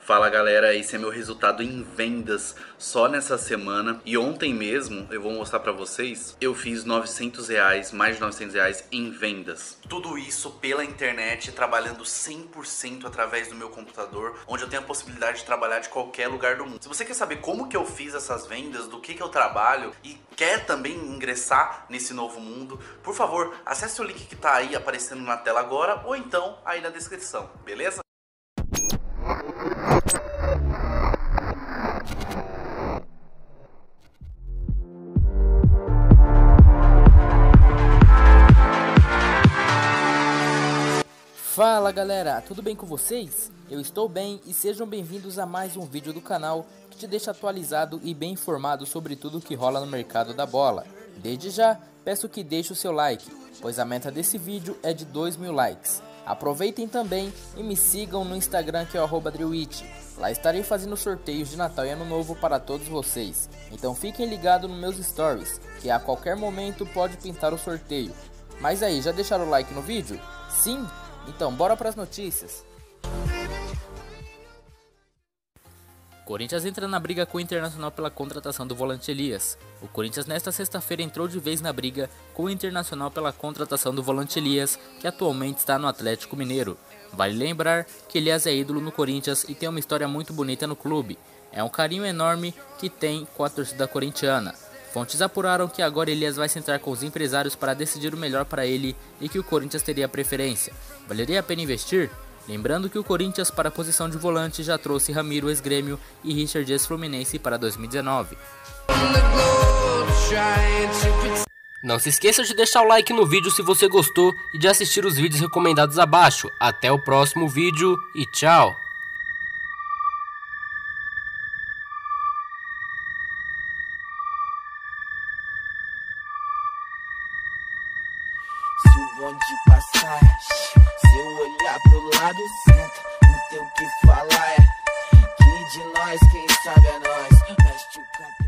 Fala galera, esse é meu resultado em vendas só nessa semana. E ontem mesmo, eu vou mostrar pra vocês, eu fiz R$900, mais de R$900 em vendas. Tudo isso pela internet, trabalhando 100% através do meu computador, onde eu tenho a possibilidade de trabalhar de qualquer lugar do mundo. Se você quer saber como que eu fiz essas vendas, do que eu trabalho e quer também ingressar nesse novo mundo, por favor, acesse o link que tá aí aparecendo na tela agora ou então aí na descrição, beleza? Fala galera, tudo bem com vocês? Eu estou bem e sejam bem-vindos a mais um vídeo do canal que te deixa atualizado e bem informado sobre tudo o que rola no mercado da bola. Desde já, peço que deixe o seu like, pois a meta desse vídeo é de 2.000 likes. Aproveitem também e me sigam no Instagram que é o @drewit. Lá estarei fazendo sorteios de Natal e Ano Novo para todos vocês. Então fiquem ligados nos meus stories, que a qualquer momento pode pintar o sorteio. Mas aí, já deixaram o like no vídeo? Sim? Então, bora para as notícias. Corinthians entra na briga com o Internacional pela contratação do volante Elias. O Corinthians nesta sexta-feira entrou de vez na briga com o Internacional pela contratação do volante Elias, que atualmente está no Atlético Mineiro. Vale lembrar que Elias é ídolo no Corinthians e tem uma história muito bonita no clube. É um carinho enorme que tem com a torcida corintiana. Fontes apuraram que agora Elias vai sentar com os empresários para decidir o melhor para ele e que o Corinthians teria preferência. Valeria a pena investir? Lembrando que o Corinthians para a posição de volante já trouxe Ramiro ex-Grêmio e Richard ex-Fluminense para 2019. Não se esqueça de deixar o like no vídeo se você gostou e de assistir os vídeos recomendados abaixo. Até o próximo vídeo e tchau! Se o bonde passar, se eu olhar pro lado, senta, não tem o que falar, é que de nós, quem sabe é nós, veste o cabelo.